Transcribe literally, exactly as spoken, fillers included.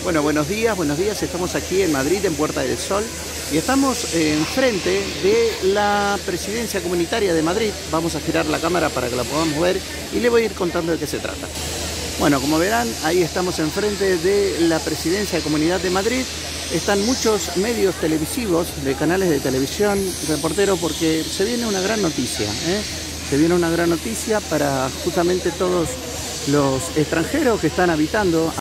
Bueno, buenos días, buenos días. Estamos aquí en Madrid, en Puerta del Sol, y estamos enfrente de la Presidencia Comunitaria de Madrid. Vamos a girar la cámara para que la podamos ver y le voy a ir contando de qué se trata. Bueno, como verán, ahí estamos enfrente de la Presidencia de Comunidad de Madrid. Están muchos medios televisivos, de canales de televisión, reporteros, porque se viene una gran noticia, ¿eh? Se viene una gran noticia para justamente todos los extranjeros que están habitando